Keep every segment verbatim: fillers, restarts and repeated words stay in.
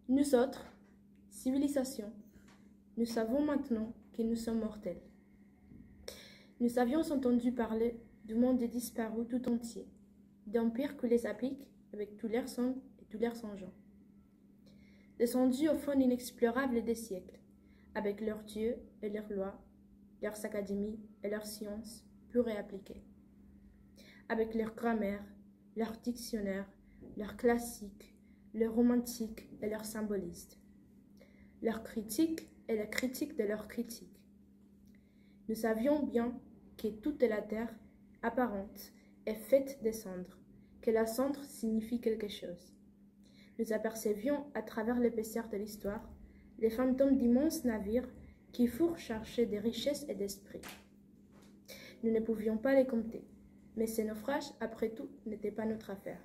Nous autres, civilisations, nous savons maintenant que nous sommes mortels. Nous avions entendu parler du monde disparu tout entier, d'empires que les appliques avec tous leurs sons et tous leurs engins. Descendus au fond inexplorable des siècles, avec leurs dieux et leurs lois, leurs académies et leurs sciences pures et appliquées, avec leur grammaire, leurs dictionnaires, leurs classiques, leurs romantiques et leurs symbolistes, leurs critiques et la critique de leurs critiques. Nous savions bien que toute la terre apparente est faite de cendres, que la cendre signifie quelque chose. Nous apercevions à travers l'épaisseur de l'histoire les fantômes d'immenses navires qui furent chercher des richesses et d'esprit. Nous ne pouvions pas les compter, mais ces naufrages, après tout, n'étaient pas notre affaire.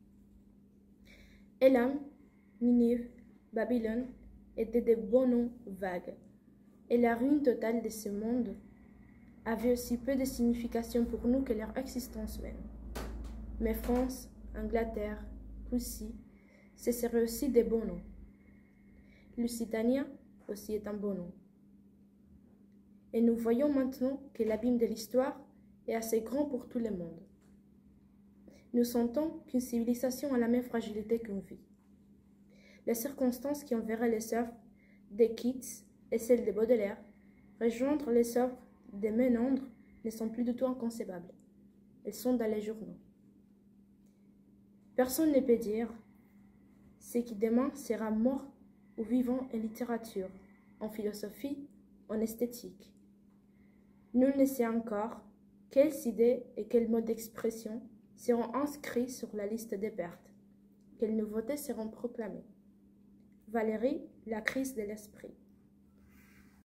Élam, Ninive, Babylone étaient des beaux noms vagues, et la ruine totale de ce monde avait aussi peu de signification pour nous que leur existence même. Mais France, Angleterre, Russie, ce seraient aussi des beaux noms. Lusitania aussi est un beau nom. Et nous voyons maintenant que l'abîme de l'histoire est assez grand pour tout le monde. Nous sentons qu'une civilisation a la même fragilité qu'une vie. Les circonstances qui enverraient les œuvres de Keats et celles de Baudelaire rejoindre les œuvres de Ménandre ne sont plus du tout inconcevables. Elles sont dans les journaux. Personne ne peut dire ce qui demain sera mort ou vivant en littérature, en philosophie, en esthétique. Nul ne sait encore quelles idées et quels modes d'expression seront inscrits sur la liste des pertes, quelles nouveautés seront proclamées. Valéry, la crise de l'esprit.